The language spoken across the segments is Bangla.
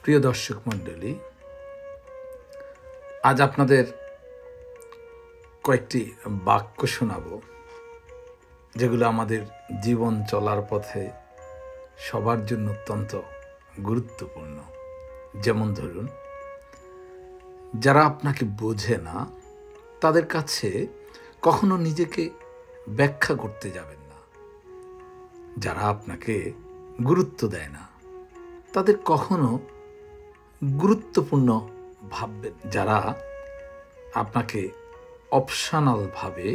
প্রিয় দর্শক মণ্ডলী, আজ আপনাদের কয়েকটি বাক্য শোনাব যেগুলো আমাদের জীবন চলার পথে সবার জন্য অত্যন্ত গুরুত্বপূর্ণ। যেমন ধরুন, যারা আপনাকে বোঝে না তাদের কাছে কখনো নিজেকে ব্যাখ্যা করতে যাবেন না। যারা আপনাকে গুরুত্ব দেয় না তাদের কখনো গুরুত্বপূর্ণ ভাববেন। যারা আপনাকে অপশনাল ভাবে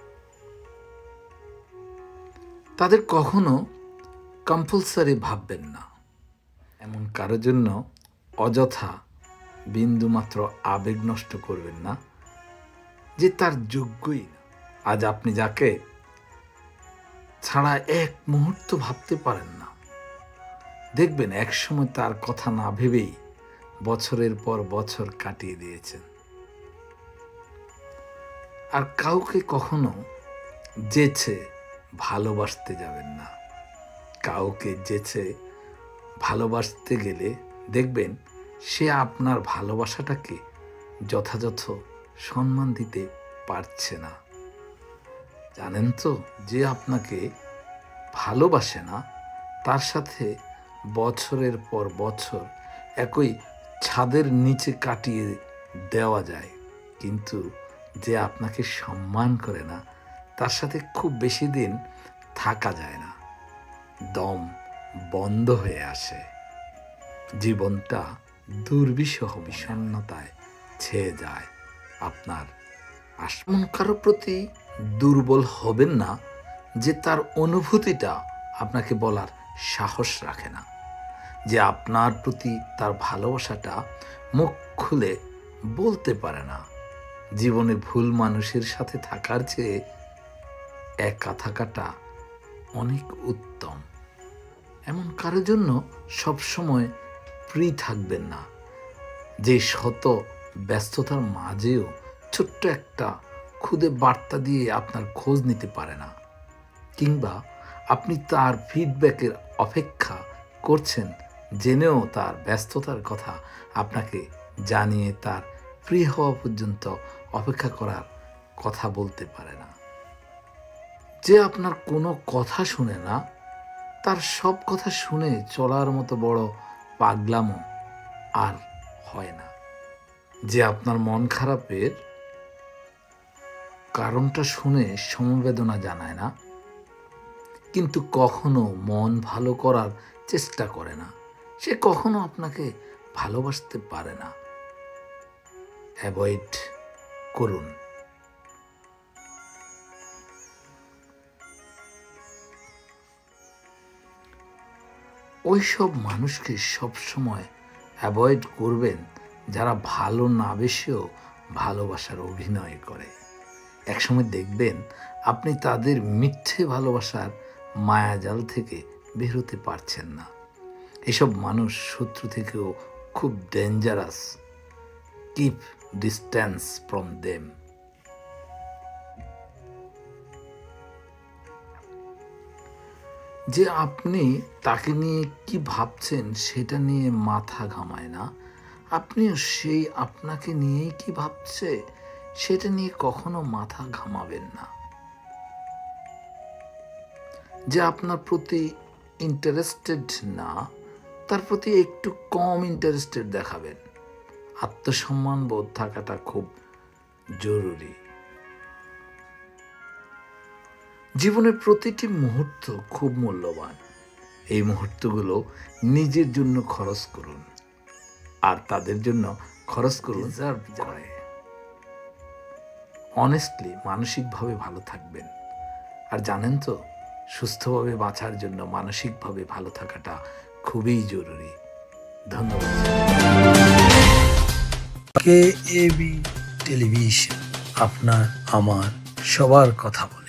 তাদের কখনো কম্পালসারি ভাববেন না। এমন কারো জন্য অযথা বিন্দুমাত্র আবেগ নষ্ট করবেন না যে তার যোগ্যই না। আজ আপনি যাকে ছাড়া এক মুহূর্ত ভাবতে পারেন না, দেখবেন একসময় তার কথা না ভেবেই বছরের পর বছর কাটিয়ে দিয়েছেন। আর কাউকে কখনো যেচে ভালোবাসতে যাবেন না। কাউকে যেচে ভালোবাসতে গেলে দেখবেন সে আপনার ভালোবাসাটাকে যথাযথ সম্মান দিতে পারছে না। জানেন তো, যে আপনাকে ভালোবাসে না তার সাথে বছরের পর বছর একই ছাদের নিচে কাটিয়ে দেওয়া যায়, কিন্তু যে আপনাকে সম্মান করে না তার সাথে খুব বেশি দিন থাকা যায় না। দম বন্ধ হয়ে আসে, জীবনটা দুর্বিষহ বিষণ্ণতায় ছেয়ে যায়। আপনার আসমান কারো প্রতি দুর্বল হবেন না যে তার অনুভূতিটা আপনাকে বলার সাহস রাখে না, যে আপনার প্রতি তার ভালোবাসাটা মুখ খুলে বলতে পারে না। জীবনে ভুল মানুষের সাথে থাকার চেয়ে একা থাকাটা অনেক উত্তম। এমন কারোর জন্য সবসময় ফ্রি থাকবেন না, যে শত ব্যস্ততার মাঝেও ছোট্ট একটা খুদে বার্তা দিয়ে আপনার খোঁজ নিতে পারে না, কিংবা আপনি তার ফিডব্যাকের অপেক্ষা করছেন জেনেও তার ব্যস্ততার কথা আপনাকে জানিয়ে তার ফ্রি হওয়া পর্যন্ত অপেক্ষা করার কথা বলতে পারে না। যে আপনার কোনো কথা শুনে না, তার সব কথা শুনে চলার মতো বড় পাগলামো আর হয় না। যে আপনার মন খারাপের কারণটা শুনে সমবেদনা জানায় না, কিন্তু কখনো মন ভালো করার চেষ্টা করে না, সে কখনো আপনাকে ভালোবাসতে পারে না। অ্যাভয়েড করুন। ওইসব মানুষকে সবসময় অ্যাভয়েড করবেন যারা ভালো না বেসেও ভালোবাসার অভিনয় করে। একসময় দেখবেন আপনি তাদের মিথ্যে ভালোবাসার মায়াজাল থেকে বের হতে পারছেন না। এসব মানুষ শত্রু থেকেও খুব dangerous. Keep distance from them. যে আপনি তাকে নিয়ে কি ভাবছেন সেটা নিয়ে মাথা ঘামায় না, আপনিও সেই আপনাকে নিয়েই কি ভাবছে সেটা নিয়ে কখনো মাথা ঘামাবেন না। যে আপনার প্রতি ইন্টারেস্টেড না, তার প্রতি একটু কম ইন্টারেস্টেড দেখাবেন। আত্মসম্মান বোধ থাকাটা খুব জরুরি। জীবনের প্রতিটি মুহূর্ত খুব মূল্যবান। এই মুহূর্তগুলো নিজের জন্য খরচ করুন, আর তাদের জন্য খরচ করুন ডিজার্ভ করে। অনেস্টলি মানসিকভাবে ভালো থাকবেন। আর জানেন তো, সুস্থভাবে বাঁচার জন্য মানসিকভাবে ভালো থাকাটা খুবই জরুরি। ধন্যবাদ। KAB টেলিভিশন, আপনার আমার সবার কথা বলে।